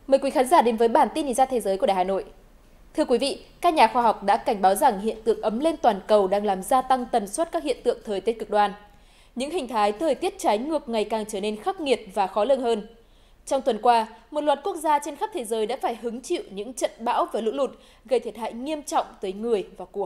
Mời quý khán giả đến với bản tin nhìn ra thế giới của Đài Hà Nội. Thưa quý vị, các nhà khoa học đã cảnh báo rằng hiện tượng ấm lên toàn cầu đang làm gia tăng tần suất các hiện tượng thời tiết cực đoan. Những hình thái thời tiết trái ngược ngày càng trở nên khắc nghiệt và khó lường hơn. Trong tuần qua, một loạt quốc gia trên khắp thế giới đã phải hứng chịu những trận bão và lũ lụt gây thiệt hại nghiêm trọng tới người và của.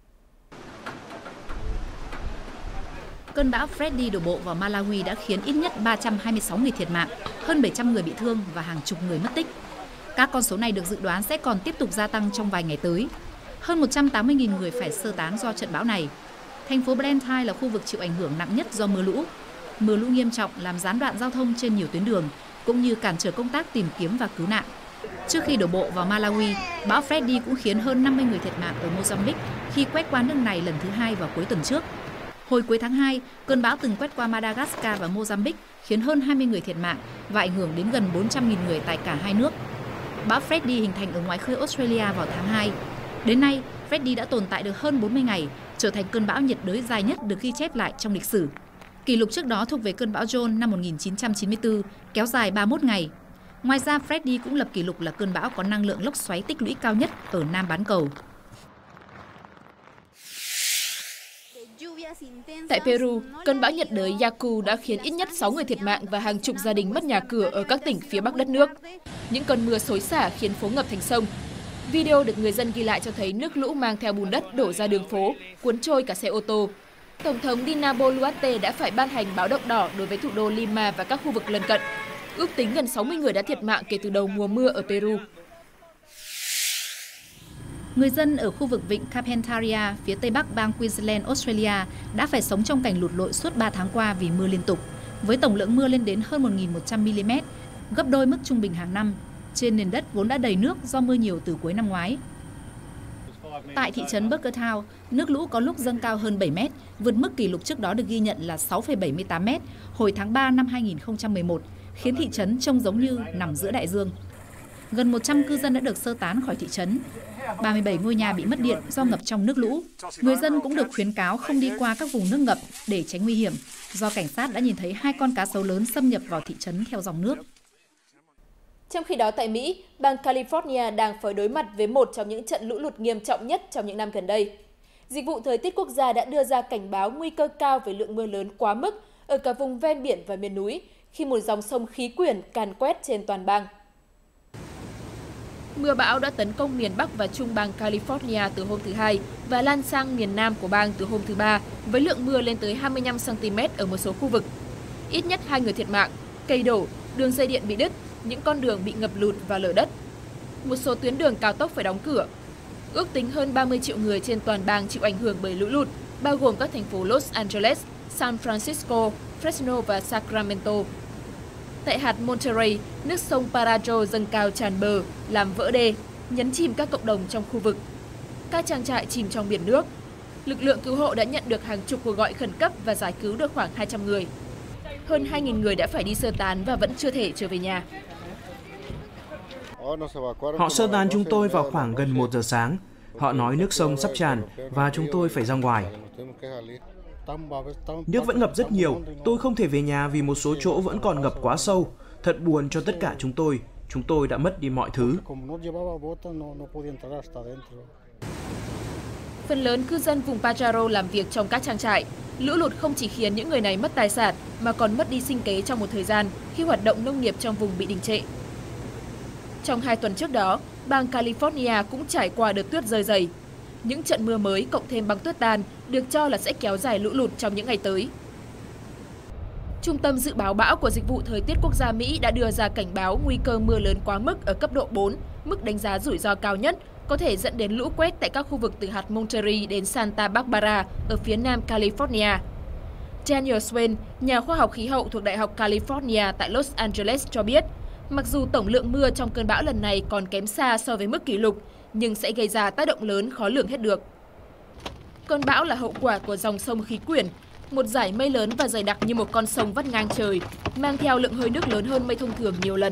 Cơn bão Freddy đổ bộ vào Malawi đã khiến ít nhất 326 người thiệt mạng, hơn 700 người bị thương và hàng chục người mất tích. Các con số này được dự đoán sẽ còn tiếp tục gia tăng trong vài ngày tới. Hơn 180.000 người phải sơ tán do trận bão này. Thành phố Blantyre là khu vực chịu ảnh hưởng nặng nhất do mưa lũ. Mưa lũ nghiêm trọng làm gián đoạn giao thông trên nhiều tuyến đường, cũng như cản trở công tác tìm kiếm và cứu nạn. Trước khi đổ bộ vào Malawi, bão Freddy cũng khiến hơn 50 người thiệt mạng ở Mozambique khi quét qua nước này lần thứ hai vào cuối tuần trước. Hồi cuối tháng 2, cơn bão từng quét qua Madagascar và Mozambique khiến hơn 20 người thiệt mạng và ảnh hưởng đến gần 400.000 người tại cả hai nước. Bão Freddy hình thành ở ngoài khơi Australia vào tháng 2. Đến nay, Freddy đã tồn tại được hơn 40 ngày, trở thành cơn bão nhiệt đới dài nhất được ghi chép lại trong lịch sử. Kỷ lục trước đó thuộc về cơn bão John năm 1994, kéo dài 31 ngày. Ngoài ra, Freddy cũng lập kỷ lục là cơn bão có năng lượng lốc xoáy tích lũy cao nhất ở Nam bán cầu. Tại Peru, cơn bão nhiệt đới Yaku đã khiến ít nhất 6 người thiệt mạng và hàng chục gia đình mất nhà cửa ở các tỉnh phía bắc đất nước. Những cơn mưa xối xả khiến phố ngập thành sông. Video được người dân ghi lại cho thấy nước lũ mang theo bùn đất đổ ra đường phố, cuốn trôi cả xe ô tô. Tổng thống Dina Boluarte đã phải ban hành báo động đỏ đối với thủ đô Lima và các khu vực lân cận. Ước tính gần 60 người đã thiệt mạng kể từ đầu mùa mưa ở Peru. Người dân ở khu vực vịnh Carpentaria, phía tây bắc bang Queensland, Australia đã phải sống trong cảnh lụt lội suốt 3 tháng qua vì mưa liên tục, với tổng lượng mưa lên đến hơn 1.100 mm, gấp đôi mức trung bình hàng năm, trên nền đất vốn đã đầy nước do mưa nhiều từ cuối năm ngoái. Tại thị trấn Burger Town, nước lũ có lúc dâng cao hơn 7 mét, vượt mức kỷ lục trước đó được ghi nhận là 6,78 mét hồi tháng 3 năm 2011, khiến thị trấn trông giống như nằm giữa đại dương. Gần 100 cư dân đã được sơ tán khỏi thị trấn. 37 ngôi nhà bị mất điện do ngập trong nước lũ. Người dân cũng được khuyến cáo không đi qua các vùng nước ngập để tránh nguy hiểm, do cảnh sát đã nhìn thấy 2 con cá sấu lớn xâm nhập vào thị trấn theo dòng nước. Trong khi đó tại Mỹ, bang California đang phải đối mặt với một trong những trận lũ lụt nghiêm trọng nhất trong những năm gần đây. Dịch vụ Thời tiết Quốc gia đã đưa ra cảnh báo nguy cơ cao về lượng mưa lớn quá mức ở cả vùng ven biển và miền núi khi một dòng sông khí quyển càn quét trên toàn bang. Mưa bão đã tấn công miền Bắc và Trung bang California từ hôm thứ Hai và lan sang miền Nam của bang từ hôm thứ Ba, với lượng mưa lên tới 25 cm ở một số khu vực. Ít nhất 2 người thiệt mạng, cây đổ, đường dây điện bị đứt, những con đường bị ngập lụt và lở đất. Một số tuyến đường cao tốc phải đóng cửa. Ước tính hơn 30 triệu người trên toàn bang chịu ảnh hưởng bởi lũ lụt, bao gồm các thành phố Los Angeles, San Francisco, Fresno và Sacramento. Tại hạt Monterey, nước sông Parajo dâng cao tràn bờ, làm vỡ đê, nhấn chìm các cộng đồng trong khu vực. Các trang trại chìm trong biển nước. Lực lượng cứu hộ đã nhận được hàng chục cuộc gọi khẩn cấp và giải cứu được khoảng 200 người. Hơn 2.000 người đã phải đi sơ tán và vẫn chưa thể trở về nhà. Họ sơ tán chúng tôi vào khoảng gần 1 giờ sáng. Họ nói nước sông sắp tràn và chúng tôi phải ra ngoài. Nước vẫn ngập rất nhiều, tôi không thể về nhà vì một số chỗ vẫn còn ngập quá sâu. Thật buồn cho tất cả chúng tôi đã mất đi mọi thứ. Phần lớn cư dân vùng Pajaro làm việc trong các trang trại. Lũ lụt không chỉ khiến những người này mất tài sản mà còn mất đi sinh kế trong một thời gian khi hoạt động nông nghiệp trong vùng bị đình trệ. Trong 2 tuần trước đó, bang California cũng trải qua đợt tuyết rơi dày. Những trận mưa mới cộng thêm băng tuyết tan được cho là sẽ kéo dài lũ lụt trong những ngày tới. Trung tâm Dự báo Bão của Dịch vụ Thời tiết Quốc gia Mỹ đã đưa ra cảnh báo nguy cơ mưa lớn quá mức ở cấp độ 4, mức đánh giá rủi ro cao nhất, có thể dẫn đến lũ quét tại các khu vực từ hạt Monterey đến Santa Barbara ở phía nam California. Daniel Swain, nhà khoa học khí hậu thuộc Đại học California tại Los Angeles cho biết, mặc dù tổng lượng mưa trong cơn bão lần này còn kém xa so với mức kỷ lục, nhưng sẽ gây ra tác động lớn khó lường hết được. Cơn bão là hậu quả của dòng sông khí quyển, một dải mây lớn và dày đặc như một con sông vắt ngang trời, mang theo lượng hơi nước lớn hơn mây thông thường nhiều lần.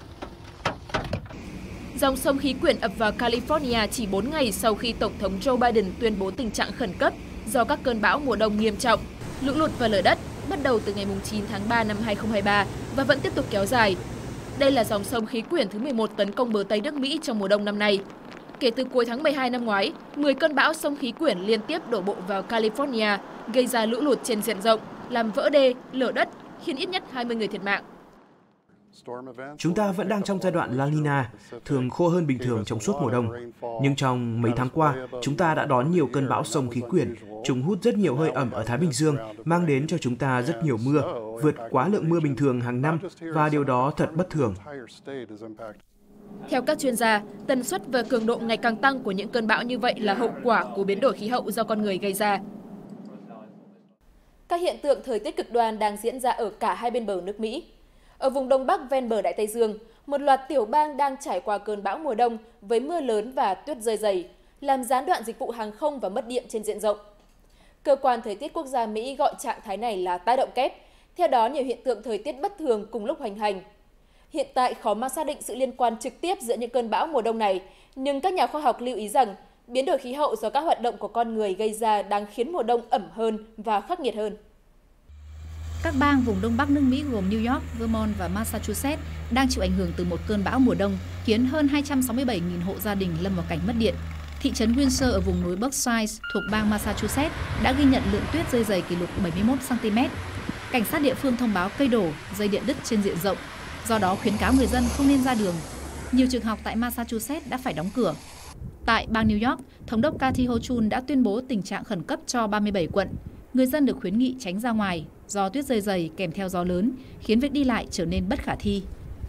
Dòng sông khí quyển ập vào California chỉ 4 ngày sau khi Tổng thống Joe Biden tuyên bố tình trạng khẩn cấp do các cơn bão mùa đông nghiêm trọng, lũ lụt và lở đất bắt đầu từ ngày 9 tháng 3 năm 2023 và vẫn tiếp tục kéo dài. Đây là dòng sông khí quyển thứ 11 tấn công bờ Tây nước Mỹ trong mùa đông năm nay. Kể từ cuối tháng 12 năm ngoái, 10 cơn bão sông khí quyển liên tiếp đổ bộ vào California, gây ra lũ lụt trên diện rộng, làm vỡ đê, lở đất, khiến ít nhất 20 người thiệt mạng. Chúng ta vẫn đang trong giai đoạn La Nina, thường khô hơn bình thường trong suốt mùa đông. Nhưng trong mấy tháng qua, chúng ta đã đón nhiều cơn bão sông khí quyển. Chúng hút rất nhiều hơi ẩm ở Thái Bình Dương, mang đến cho chúng ta rất nhiều mưa, vượt quá lượng mưa bình thường hàng năm, và điều đó thật bất thường. Theo các chuyên gia, tần suất và cường độ ngày càng tăng của những cơn bão như vậy là hậu quả của biến đổi khí hậu do con người gây ra. Các hiện tượng thời tiết cực đoan đang diễn ra ở cả hai bên bờ nước Mỹ. Ở vùng Đông Bắc ven bờ Đại Tây Dương, một loạt tiểu bang đang trải qua cơn bão mùa đông với mưa lớn và tuyết rơi dày, làm gián đoạn dịch vụ hàng không và mất điện trên diện rộng. Cơ quan Thời tiết Quốc gia Mỹ gọi trạng thái này là tác động kép, theo đó nhiều hiện tượng thời tiết bất thường cùng lúc hoành hành. Hiện tại khó mà xác định sự liên quan trực tiếp giữa những cơn bão mùa đông này, nhưng các nhà khoa học lưu ý rằng biến đổi khí hậu do các hoạt động của con người gây ra đang khiến mùa đông ẩm hơn và khắc nghiệt hơn. Các bang vùng Đông Bắc nước Mỹ gồm New York, Vermont và Massachusetts đang chịu ảnh hưởng từ một cơn bão mùa đông, khiến hơn 267.000 hộ gia đình lâm vào cảnh mất điện. Thị trấn Windsor ở vùng núi Berkshire thuộc bang Massachusetts đã ghi nhận lượng tuyết rơi dày kỷ lục 71 cm. Cảnh sát địa phương thông báo cây đổ, dây điện đứt trên diện rộng, do đó khuyến cáo người dân không nên ra đường. Nhiều trường học tại Massachusetts đã phải đóng cửa. Tại bang New York, Thống đốc Kathy Hochul đã tuyên bố tình trạng khẩn cấp cho 37 quận. Người dân được khuyến nghị tránh ra ngoài do tuyết rơi dày kèm theo gió lớn, khiến việc đi lại trở nên bất khả thi.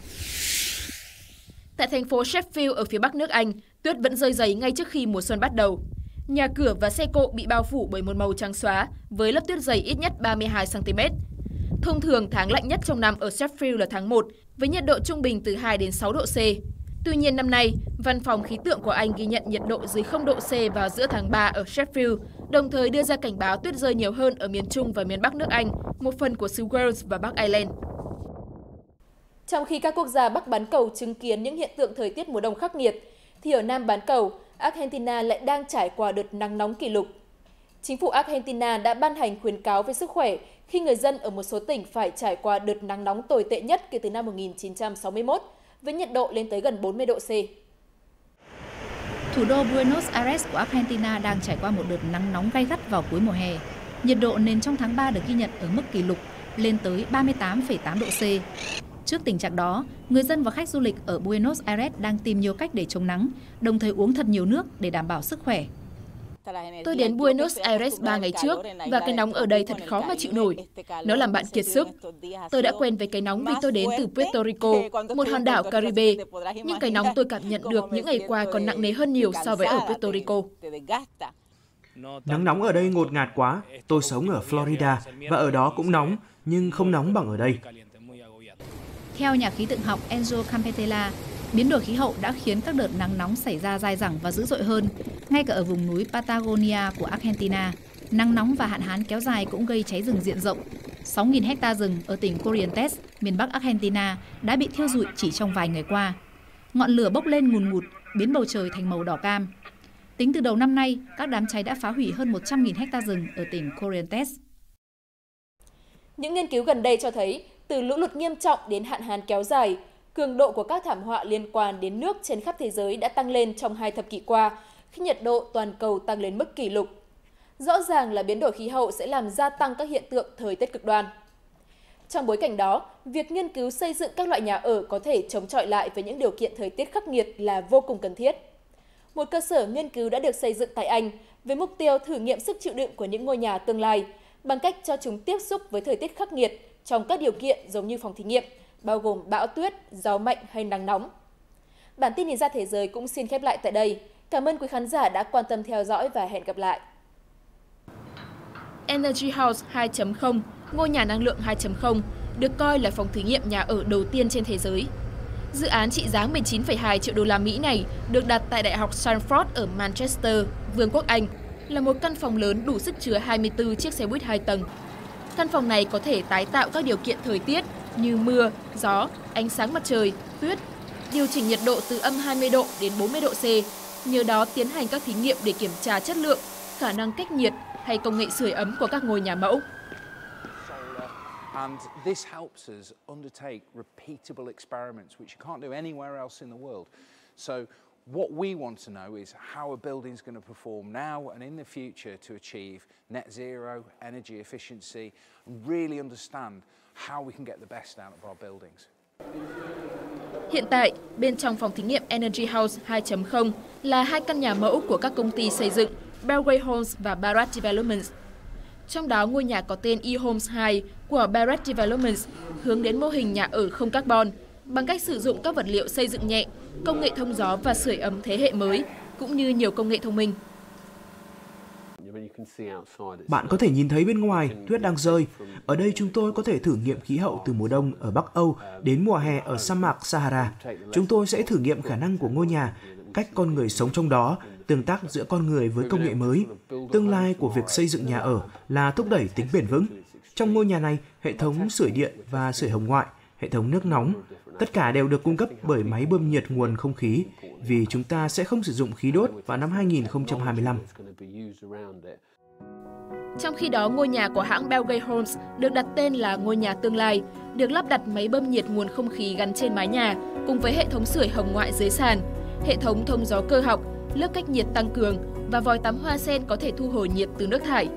Tại thành phố Sheffield ở phía bắc nước Anh, tuyết vẫn rơi dày ngay trước khi mùa xuân bắt đầu. Nhà cửa và xe cộ bị bao phủ bởi một màu trắng xóa, với lớp tuyết dày ít nhất 32 cm. Thông thường, tháng lạnh nhất trong năm ở Sheffield là tháng 1, với nhiệt độ trung bình từ 2 đến 6 độ C. Tuy nhiên năm nay, Văn phòng Khí tượng của Anh ghi nhận nhiệt độ dưới 0 độ C vào giữa tháng 3 ở Sheffield, đồng thời đưa ra cảnh báo tuyết rơi nhiều hơn ở miền Trung và miền Bắc nước Anh, một phần của xứ Wales và Bắc Ireland. Trong khi các quốc gia Bắc bán cầu chứng kiến những hiện tượng thời tiết mùa đông khắc nghiệt, thì ở Nam bán cầu, Argentina lại đang trải qua đợt nắng nóng kỷ lục. Chính phủ Argentina đã ban hành khuyến cáo về sức khỏe khi người dân ở một số tỉnh phải trải qua đợt nắng nóng tồi tệ nhất kể từ năm 1961, với nhiệt độ lên tới gần 40 độ C. Thủ đô Buenos Aires của Argentina đang trải qua một đợt nắng nóng gay gắt vào cuối mùa hè. Nhiệt độ nền trong tháng 3 được ghi nhận ở mức kỷ lục lên tới 38,8 độ C. Trước tình trạng đó, người dân và khách du lịch ở Buenos Aires đang tìm nhiều cách để chống nắng, đồng thời uống thật nhiều nước để đảm bảo sức khỏe. Tôi đến Buenos Aires 3 ngày trước và cái nóng ở đây thật khó mà chịu nổi. Nó làm bạn kiệt sức. Tôi đã quen với cái nóng vì tôi đến từ Puerto Rico, một hòn đảo Caribe. Nhưng cái nóng tôi cảm nhận được những ngày qua còn nặng nề hơn nhiều so với ở Puerto Rico. Nắng nóng ở đây ngột ngạt quá. Tôi sống ở Florida và ở đó cũng nóng, nhưng không nóng bằng ở đây. Theo nhà khí tượng học Enzo Campetella, biến đổi khí hậu đã khiến các đợt nắng nóng xảy ra dai dẳng và dữ dội hơn, ngay cả ở vùng núi Patagonia của Argentina. Nắng nóng và hạn hán kéo dài cũng gây cháy rừng diện rộng. 6.000 hecta rừng ở tỉnh Corrientes, miền Bắc Argentina đã bị thiêu rụi chỉ trong vài ngày qua. Ngọn lửa bốc lên ngùn ngụt, biến bầu trời thành màu đỏ cam. Tính từ đầu năm nay, các đám cháy đã phá hủy hơn 100.000 hecta rừng ở tỉnh Corrientes. Những nghiên cứu gần đây cho thấy, từ lũ lụt nghiêm trọng đến hạn hán kéo dài, cường độ của các thảm họa liên quan đến nước trên khắp thế giới đã tăng lên trong 2 thập kỷ qua, khi nhiệt độ toàn cầu tăng lên mức kỷ lục. Rõ ràng là biến đổi khí hậu sẽ làm gia tăng các hiện tượng thời tiết cực đoan. Trong bối cảnh đó, việc nghiên cứu xây dựng các loại nhà ở có thể chống chọi lại với những điều kiện thời tiết khắc nghiệt là vô cùng cần thiết. Một cơ sở nghiên cứu đã được xây dựng tại Anh với mục tiêu thử nghiệm sức chịu đựng của những ngôi nhà tương lai bằng cách cho chúng tiếp xúc với thời tiết khắc nghiệt trong các điều kiện giống như phòng thí nghiệm, bao gồm bão tuyết, gió mạnh hay nắng nóng. Bản tin Nhìn ra thế giới cũng xin khép lại tại đây. Cảm ơn quý khán giả đã quan tâm theo dõi và hẹn gặp lại. Energy House 2.0, ngôi nhà năng lượng 2.0, được coi là phòng thí nghiệm nhà ở đầu tiên trên thế giới. Dự án trị giá 19,2 triệu đô la Mỹ này được đặt tại Đại học Salford ở Manchester, Vương quốc Anh, là một căn phòng lớn đủ sức chứa 24 chiếc xe buýt 2 tầng. Căn phòng này có thể tái tạo các điều kiện thời tiết như mưa, gió, ánh sáng mặt trời, tuyết, điều chỉnh nhiệt độ từ âm 20 độ đến 40 độ C, nhờ đó tiến hành các thí nghiệm để kiểm tra chất lượng, khả năng cách nhiệt hay công nghệ sưởi ấm của các ngôi nhà mẫu. And this helps us undertake repeatable experiments which you can't do anywhere else in the world. So what we want to know is how a building is going to perform now and in the future to achieve net zero, energy efficiency, and really understand how we can get the best out of our buildings. Hiện tại, bên trong phòng thí nghiệm Energy House 2.0 là 2 căn nhà mẫu của các công ty xây dựng Belgrade Homes và Barratt Developments. Trong đó, ngôi nhà có tên eHomes 2 của Barratt Developments hướng đến mô hình nhà ở không carbon bằng cách sử dụng các vật liệu xây dựng nhẹ, công nghệ thông gió và sưởi ấm thế hệ mới, cũng như nhiều công nghệ thông minh. Bạn có thể nhìn thấy bên ngoài, tuyết đang rơi. Ở đây chúng tôi có thể thử nghiệm khí hậu từ mùa đông ở Bắc Âu đến mùa hè ở sa mạc Sahara. Chúng tôi sẽ thử nghiệm khả năng của ngôi nhà, cách con người sống trong đó, tương tác giữa con người với công nghệ mới. Tương lai của việc xây dựng nhà ở là thúc đẩy tính bền vững. Trong ngôi nhà này, hệ thống sưởi điện và sưởi hồng ngoại, hệ thống nước nóng, tất cả đều được cung cấp bởi máy bơm nhiệt nguồn không khí, vì chúng ta sẽ không sử dụng khí đốt vào năm 2025. Trong khi đó, ngôi nhà của hãng Belgrade Homes được đặt tên là ngôi nhà tương lai, được lắp đặt máy bơm nhiệt nguồn không khí gắn trên mái nhà, cùng với hệ thống sưởi hồng ngoại dưới sàn, hệ thống thông gió cơ học, lớp cách nhiệt tăng cường và vòi tắm hoa sen có thể thu hồi nhiệt từ nước thải.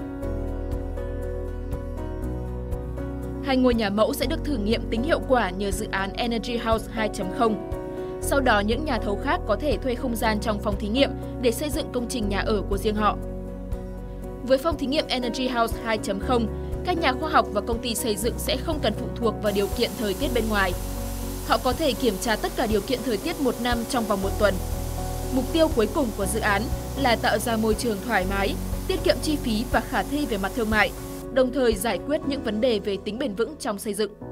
2 ngôi nhà mẫu sẽ được thử nghiệm tính hiệu quả nhờ dự án Energy House 2.0. Sau đó, những nhà thầu khác có thể thuê không gian trong phòng thí nghiệm để xây dựng công trình nhà ở của riêng họ. Với phòng thí nghiệm Energy House 2.0, các nhà khoa học và công ty xây dựng sẽ không cần phụ thuộc vào điều kiện thời tiết bên ngoài. Họ có thể kiểm tra tất cả điều kiện thời tiết một năm trong vòng 1 tuần. Mục tiêu cuối cùng của dự án là tạo ra môi trường thoải mái, tiết kiệm chi phí và khả thi về mặt thương mại, đồng thời giải quyết những vấn đề về tính bền vững trong xây dựng.